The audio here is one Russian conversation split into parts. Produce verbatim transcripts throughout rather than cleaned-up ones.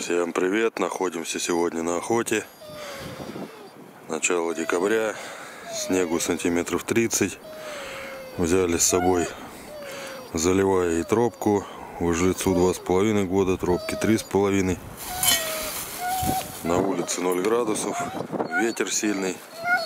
Всем привет! Находимся сегодня на охоте. Начало декабря. Снегу сантиметров тридцать. Взяли с собой заливая и тропку. Выжлецу два с половиной года, тропки три с половиной. На улице ноль градусов. Ветер сильный.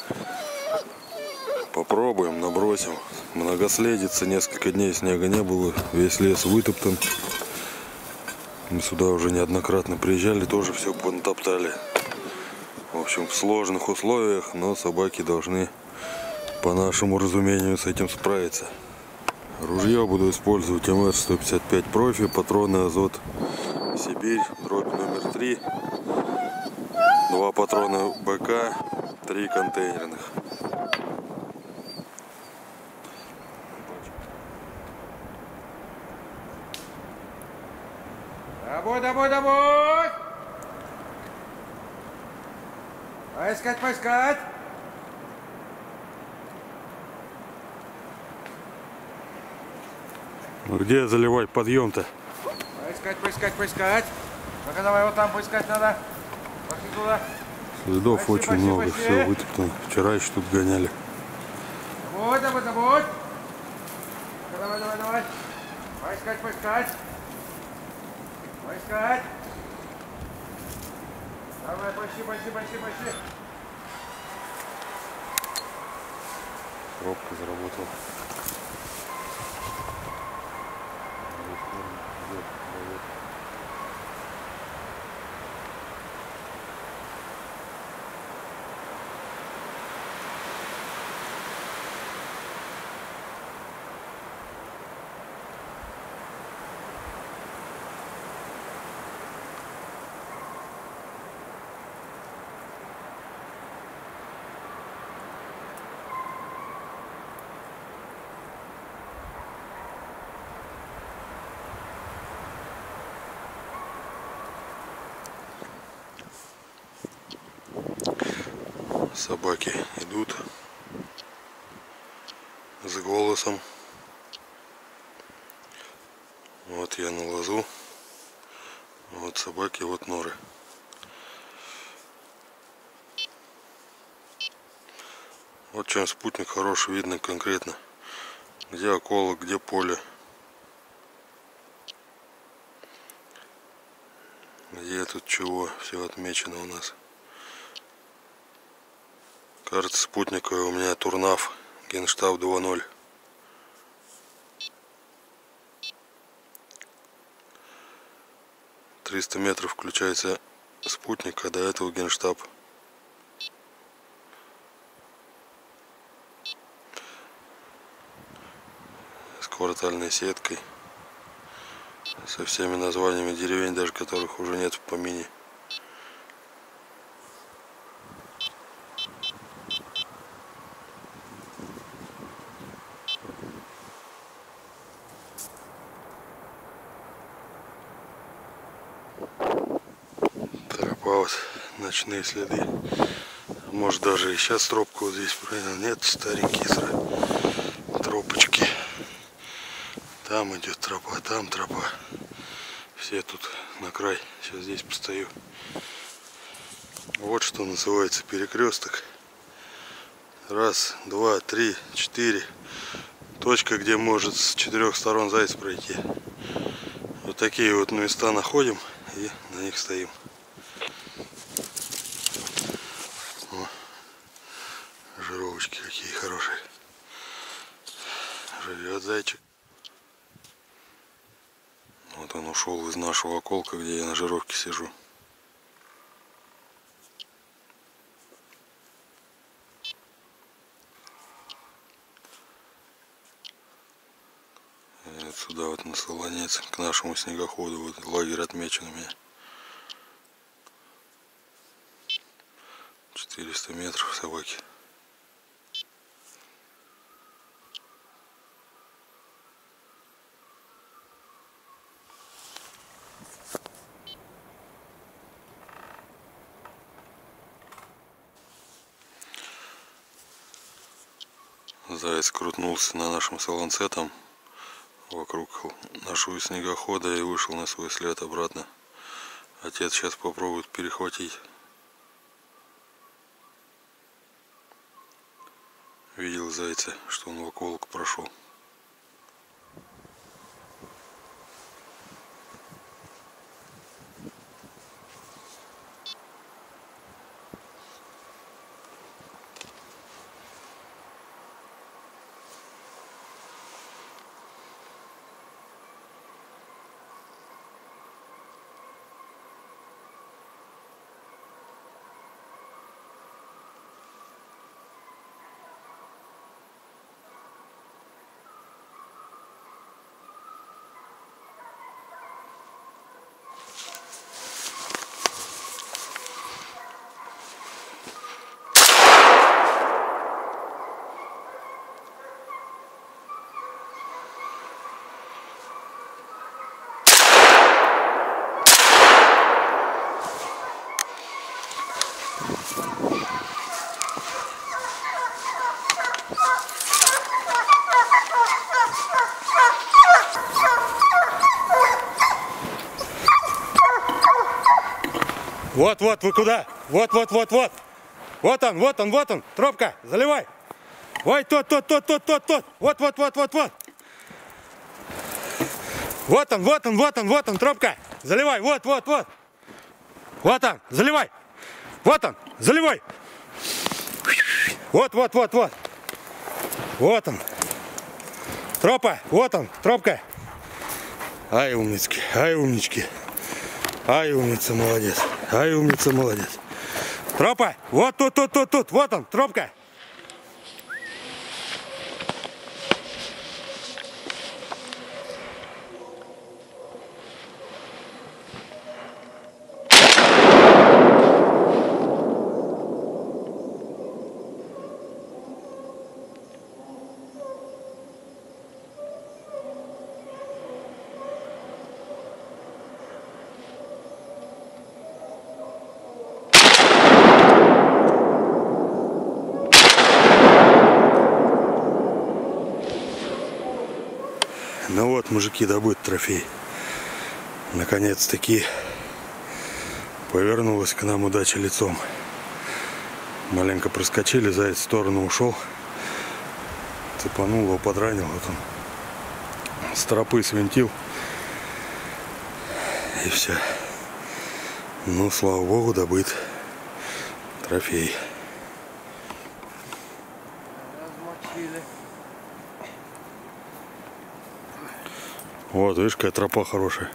Попробуем, набросим. Многоследица. Несколько дней снега не было. Весь лес вытоптан. Мы сюда уже неоднократно приезжали, тоже все понатоптали. В общем, в сложных условиях, но собаки должны, по нашему разумению, с этим справиться. Ружье буду использовать эм эр сто пятьдесят пять профи, патроны Азот Сибирь, дробь номер три, два патрона бэ ка, три контейнерных. Домой, домой, домой! Поискать, поискать! Где заливать подъем-то? Поискать, поискать, поискать! Ну-ка давай, вот там поискать надо. Пошли туда. Следов Пошли, очень пошли, много, пошли. все вытоптано. Вчера еще тут гоняли. Домой, домой, домой! Ну-ка давай, давай, давай! Поискать, поискать! Поискать! Давай, пошли, пошли, пошли, пошли! Пробка заработала. Собаки идут с голосом. Вот я на лозу. Вот собаки, вот норы. Вот чем спутник хороший, видно конкретно, где околок, где поле, где тут чего, все отмечено у нас. Карта спутниковая у меня Турнав, Генштаб два ноль. триста метров включается спутник, а до этого Генштаб. С квартальной сеткой. Со всеми названиями деревень, даже которых уже нет в помине. Вот ночные следы. Может даже и сейчас тропку вот здесь правильно нет, старенькие тропочки. Там идет тропа, там тропа. Все тут на край. Сейчас здесь постою. Вот что называется перекресток. Раз, два, три, четыре. Точка, где может с четырех сторон заяц пройти. Вот такие вот места находим и на них стоим. Жировочки какие хорошие. Живет зайчик. Вот он ушел из нашего околка, где я на жировке сижу. И вот сюда вот на Солонец, к нашему снегоходу. Вот лагерь отмечен у меня. четыреста метров собаки. Заяц крутнулся на нашем солонце там вокруг нашего снегохода и вышел на свой след обратно Отец сейчас попробует перехватить. Видел зайца, что он в околок прошел. Вот, вот, вы куда? Вот, вот, вот, вот. Вот он, вот он, вот он. Тропка, заливай. Ой, тот, тот, тот, тот, тот, тот. Вот, вот, вот, вот, вот. Вот он, вот он, вот он, вот он, тропка. Заливай, вот, вот, вот. Вот он, заливай. Вот он, заливай. Вот, вот, вот, вот. Вот он. Тропа, вот он, тропка. Ай, умнички, ай, умнички. Ай, умница, молодец. Ай, умница, молодец. Тропа, вот тут, тут, тут, тут. Вот он, тропка. Ну вот, мужики, добыт трофей. Наконец-таки повернулась к нам удача лицом. Маленько проскочили, заяц в сторону ушел. Цепанул его, подранил. Вот он с тропы свинтил. И все. Ну, слава богу, добыт трофей. Размочили. Вот, видишь, какая тропа хорошая.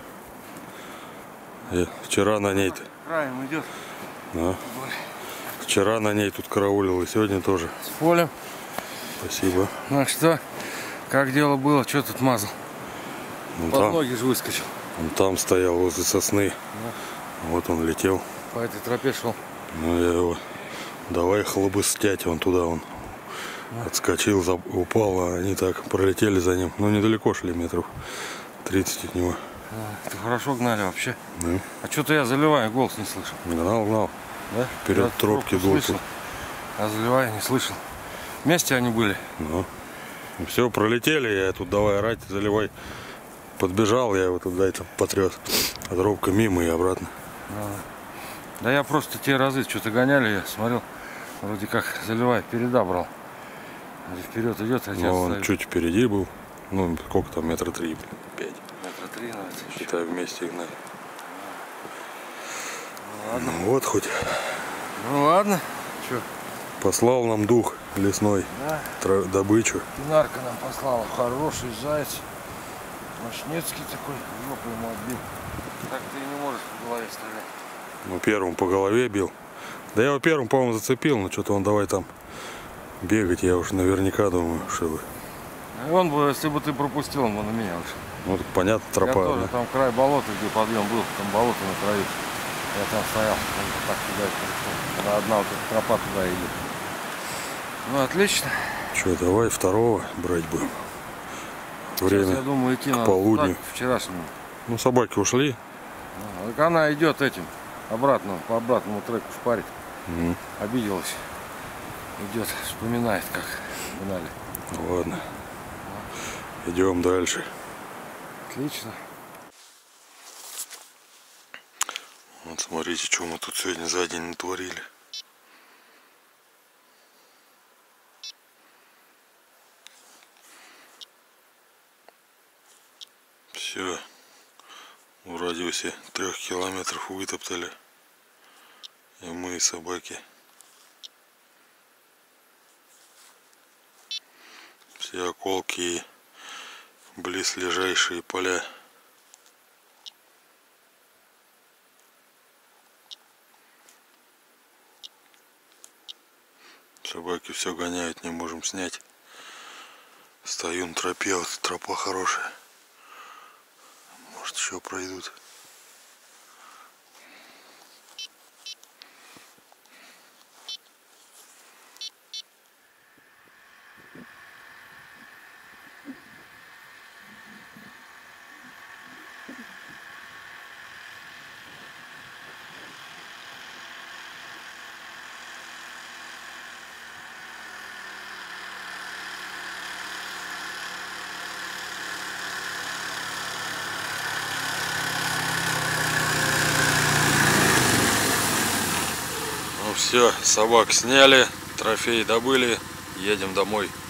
И вчера на ней... Краем идет. Да. Вчера на ней тут караулил, и сегодня тоже. С полем. Спасибо. Ну что, как дело было, что тут мазал? Он Под там, ноги же выскочил. он там стоял возле сосны. Да. Вот он летел. По этой тропе шел. Ну я его... Давай хлобыстять, он туда он да. Отскочил, упал, а они так пролетели за ним. Ну недалеко шли, метров тридцать от него. А, ты хорошо гнали вообще. Да. А что-то я заливаю, голос не слышу. Гнал, гнал. Да? Вперед Я тропки слышал, дул тут. а заливаю, не слышал. Вместе они были. Ну. Все, пролетели, я тут давай орать, заливай. Подбежал, я его тут зайцем потряс. А тропка мимо и обратно. Да. Да я просто те разы что-то гоняли, я смотрел, вроде как заливай, впереда брал. Вперед идет, а Но он чуть впереди был. Ну, сколько там, метра три, пять. Метра три, наверное. Считай, вместе гнали. Ну ладно. Ну, вот хоть Ну ладно. Че? послал нам дух лесной, Да. тро- добычу. Пинарка нам послала. Хороший заяц. Мощнецкий такой. Жопу ему отбил. Так ты и не можешь по голове стрелять. Ну, первым по голове бил. Да я его первым, по-моему, зацепил, но что-то он давай там бегать, я уж наверняка думаю, что вы. И он бы, если бы ты пропустил, он бы на меня вышел. Ну, так понятно, тропа. Я тоже, Да? там край болота, где подъем был, там болото на краю. Я там стоял, он так туда пришел. Когда одна вот эта тропа туда идет. Ну, отлично. Что, давай второго брать будем. Время Сейчас, я думаю, идти к надо полудню. так, вчерашнему. Ну, собаки ушли. А, так она идет этим, обратно, по обратному треку шпарит. Угу. Обиделась. Идет, вспоминает, как гнали. Ладно. Идем дальше. Отлично. Вот смотрите, что мы тут сегодня за день натворили. Все, в радиусе трех километров вытоптали. И мы, и собаки. Все околки и близлежащие поля. Собаки все гоняют, не можем снять. Стою на тропе, вот тропа хорошая. Может, еще пройдут. Ну все, собак сняли, трофей добыли, едем домой.